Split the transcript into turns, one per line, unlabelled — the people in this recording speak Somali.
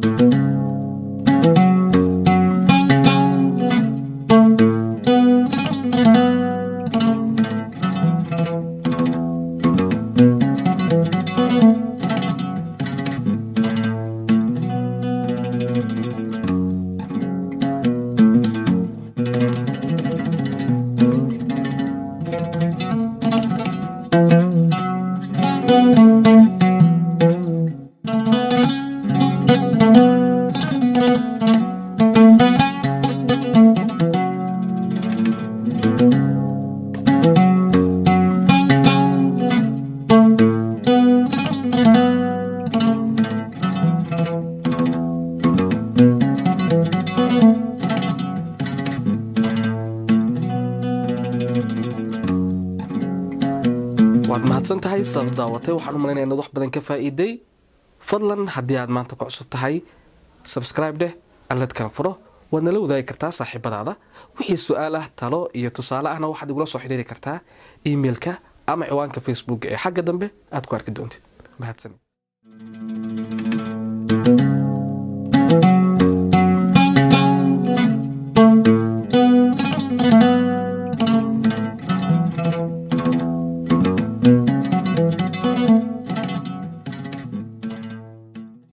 mahadsantahay sabab daawatay waxaan u maleynayaa inaad wax badan ka faa'iiday fadlan haddii aad maanta ku cusub tahay subscribe dheh alad kala furo waadna la wadaagi kartaa saaxiibadaada wixii su'aal ah talo iyo tusaale ahna waxaad igula soo xiriiri kartaa emailka ama ciwaanka Facebook ee xagga dambe aad ku arki doontid mahadsanid